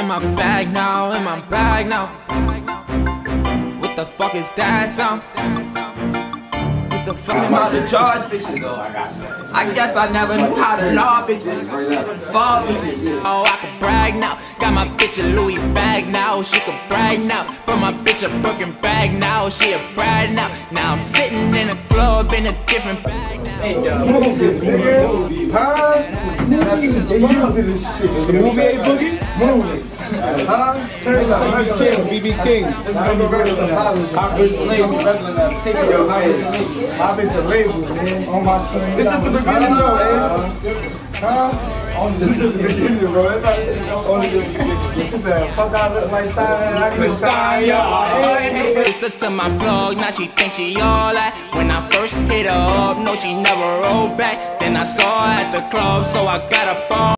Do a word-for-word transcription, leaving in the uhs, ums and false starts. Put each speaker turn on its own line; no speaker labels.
in my bag now, in my bag now. What the fuck is that sound? What the fuck am I to charge bitches? I guess I never knew how to law bitches. Fuck bitches. Oh, I can brag now. Got my bitch a Louis bag now. She can brag now. But my bitch a Birkin bag now. She a brag now. Now I'm sitting in a club in a different bag now.
Hey, yo. Movie, nigga. Huh? They used to this shit.
The movie A Boogie?
Movie. Huh? Turns out.
Chill, B B King.
This is gonna be better than Pablo.
Hot bitch label. Taking your eyes.
My bitch a label, man. On my train. This is the beginning, though, man. Huh? This is the beginning, bro. That's not only the beginning. He said, fuck, I look like Simon. I can sign y'all.
Sister to my plug, now she thinks she all that. When I first hit her up, no, she never rolled back. Then I saw her at the club, so I got a phone.